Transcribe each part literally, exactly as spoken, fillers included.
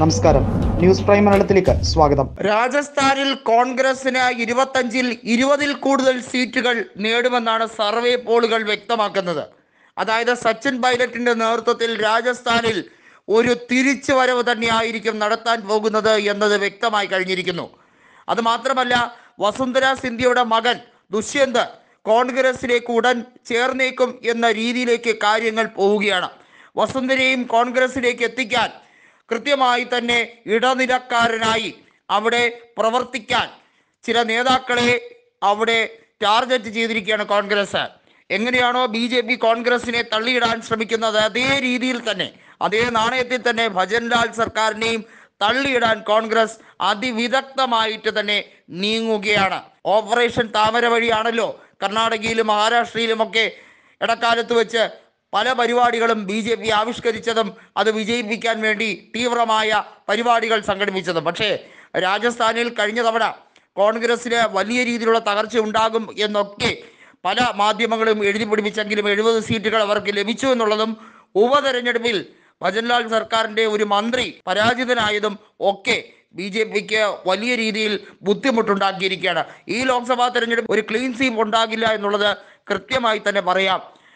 നമസ്കാരം, news prime മലയാളത്തിലേക്ക് സ്വാഗതം. രാജസ്ഥാനിൽ കോൺഗ്രസിന് ഇരുപത്തഞ്ചിൽ ഇരുപതിൽ കൂടുതൽ സീറ്റുകൾ നേടുമെന്നാണ് സർവേ പോളുകൾ വ്യക്തമാക്കുന്നത്. അതായത് സച്ചിൻ പൈലറ്റിന്റെ നേതൃത്വത്തിൽ രാജസ്ഥാനിൽ ഒരു തിരിച്ചു വരവ് തന്നെയായിരിക്കും നടത്താൻ പോകുന്നത് എന്നത് വ്യക്തമായി കഴിഞ്ഞിരിക്കുന്നു. അത് മാത്രമല്ല, വസുന്ധര സിന്ധ്യയുടെ മകൻ ദുഷ്യന്ത് കോൺഗ്രസിലേക്ക് ഉടൻ ചേർന്നേക്കും എന്ന രീതിയിലേക്ക് കാര്യങ്ങൾ പോവുകയാണ്. വസുന്ധരയും കോൺഗ്രസിലേക്ക് എത്തിക്കാൻ കൃത്യമായി തന്നെ ഇടനിലക്കാരനായി അവിടെ പ്രവർത്തിക്കാൻ ചില നേതാക്കളെ അവിടെ ടാർഗറ്റ് ചെയ്തിരിക്കുകയാണ് കോൺഗ്രസ്. എങ്ങനെയാണോ ബി ജെ പി കോൺഗ്രസിനെ തള്ളിയിടാൻ ശ്രമിക്കുന്നത്, അതേ രീതിയിൽ തന്നെ, അതേ നാണയത്തിൽ തന്നെ ഭജൻലാൽ സർക്കാരിനെയും തള്ളിയിടാൻ കോൺഗ്രസ് അതിവിദഗ്ധമായിട്ട് തന്നെ നീങ്ങുകയാണ്. ഓപ്പറേഷൻ താമര വഴിയാണല്ലോ കർണാടകയിലും മഹാരാഷ്ട്രയിലുമൊക്കെ ഇടക്കാലത്ത് വെച്ച് പല പരിപാടികളും ബി ജെ പി ആവിഷ്കരിച്ചതും അത് വിജയിപ്പിക്കാൻ വേണ്ടി തീവ്രമായ പരിപാടികൾ സംഘടിപ്പിച്ചതും. പക്ഷേ രാജസ്ഥാനിൽ കഴിഞ്ഞ തവണ കോൺഗ്രസിന് വലിയ രീതിയിലുള്ള തകർച്ച ഉണ്ടാകും എന്നൊക്കെ പല മാധ്യമങ്ങളും എഴുതി പിടിപ്പിച്ചെങ്കിലും എഴുപത് സീറ്റുകൾ അവർക്ക് ലഭിച്ചു എന്നുള്ളതും ഉപതെരഞ്ഞെടുപ്പിൽ ഭജൻലാൽ സർക്കാരിൻ്റെ ഒരു മന്ത്രി പരാജിതനായതും ഒക്കെ ബി ജെ പിക്ക് വലിയ രീതിയിൽ ബുദ്ധിമുട്ടുണ്ടാക്കിയിരിക്കുകയാണ്. ഈ ലോക്സഭാ തെരഞ്ഞെടുപ്പ് ഒരു ക്ലീൻ സ്വീപ്പ് ഉണ്ടാകില്ല എന്നുള്ളത് കൃത്യമായി തന്നെ പറയാം.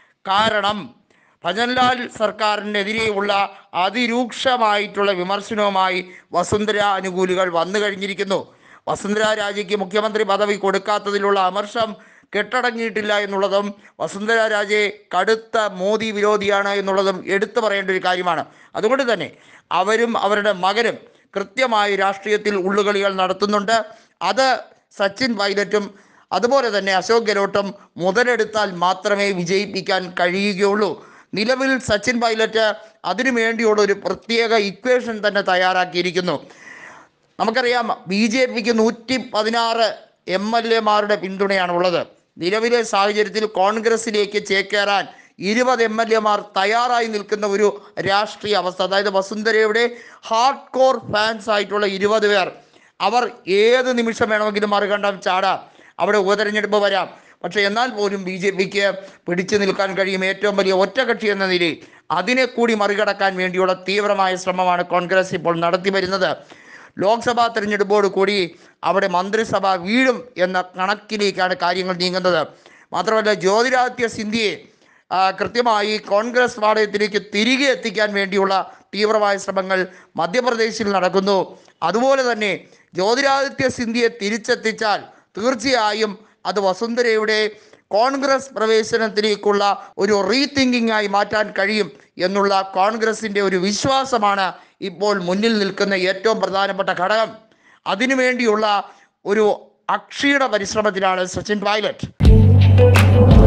കാരണം ഭജൻലാൽ സർക്കാരിനെതിരെയുള്ള അതിരൂക്ഷമായിട്ടുള്ള വിമർശനവുമായി വസുന്ധര അനുകൂലികൾ വന്നു കഴിഞ്ഞിരിക്കുന്നു. വസുന്ധര രാജയ്ക്ക് മുഖ്യമന്ത്രി പദവി കൊടുക്കാത്തതിലുള്ള അമർഷം കെട്ടടങ്ങിയിട്ടില്ല എന്നുള്ളതും വസുന്ധര രാജയെ കടുത്ത മോദി വിരോധിയാണ് എന്നുള്ളതും എടുത്തു പറയേണ്ട ഒരു കാര്യമാണ്. അതുകൊണ്ട് തന്നെ അവരും അവരുടെ മകനും കൃത്യമായി രാഷ്ട്രീയത്തിൽ ഉള്ളുകളികൾ നടത്തുന്നുണ്ട്. അത് സച്ചിൻ പൈലറ്റും അതുപോലെ തന്നെ അശോക് ഗെഹ്ലോട്ടും മുതലെടുത്താൽ മാത്രമേ വിജയിപ്പിക്കാൻ കഴിയുകയുള്ളൂ. നിലവിൽ സച്ചിൻ പൈലറ്റ് അതിനു വേണ്ടിയുള്ള ഒരു പ്രത്യേക ഇക്വേഷൻ തന്നെ തയ്യാറാക്കിയിരിക്കുന്നു. നമുക്കറിയാം, ബി ജെ പിക്ക് നൂറ്റി പതിനാറ് എം എൽ എമാരുടെ പിന്തുണയാണുള്ളത്. നിലവിലെ സാഹചര്യത്തിൽ കോൺഗ്രസിലേക്ക് ചേക്കേറാൻ ഇരുപത് എം എൽ എമാർ തയ്യാറായി നിൽക്കുന്ന ഒരു രാഷ്ട്രീയ അവസ്ഥ. അതായത് വസുന്ധരയുടെ ഹാർഡ് കോർ ഫാൻസ് ആയിട്ടുള്ള ഇരുപത് പേർ, അവർ ഏത് നിമിഷം വേണമെങ്കിലും മറുകണ്ഠം ചാടാം. അവിടെ ഉപതെരഞ്ഞെടുപ്പ് വരാം. പക്ഷേ എന്നാൽ പോലും ബി ജെ പിക്ക് പിടിച്ചു നിൽക്കാൻ കഴിയും ഏറ്റവും വലിയ ഒറ്റകക്ഷി എന്ന നിലയിൽ. അതിനെ കൂടി മറികടക്കാൻ വേണ്ടിയുള്ള തീവ്രമായ ശ്രമമാണ് കോൺഗ്രസ് ഇപ്പോൾ നടത്തി വരുന്നത്. ലോക്സഭാ തെരഞ്ഞെടുപ്പോട് കൂടി അവിടെ മന്ത്രിസഭ വീഴും എന്ന കണക്കിലേക്കാണ് കാര്യങ്ങൾ നീങ്ങുന്നത്. മാത്രമല്ല, ജ്യോതിരാദിത്യ സിന്ധ്യയെ കൃത്യമായി കോൺഗ്രസ് പാളയത്തിലേക്ക് തിരികെ എത്തിക്കാൻ വേണ്ടിയുള്ള തീവ്രമായ ശ്രമങ്ങൾ മധ്യപ്രദേശിൽ നടക്കുന്നു. അതുപോലെ തന്നെ ജ്യോതിരാദിത്യ സിന്ധ്യയെ തിരിച്ചെത്തിച്ചാൽ തീർച്ചയായും അത് വസുന്ധരയുടെ കോൺഗ്രസ് പ്രവേശനത്തിലേക്കുള്ള ഒരു റീതിങ്കിങ് ആയി മാറ്റാൻ കഴിയും എന്നുള്ള കോൺഗ്രസിൻ്റെ ഒരു വിശ്വാസമാണ് ഇപ്പോൾ മുന്നിൽ നിൽക്കുന്ന ഏറ്റവും പ്രധാനപ്പെട്ട ഘടകം. അതിനുവേണ്ടിയുള്ള ഒരു അക്ഷീണ പരിശ്രമത്തിലാണ് സച്ചിൻ പൈലറ്റ്.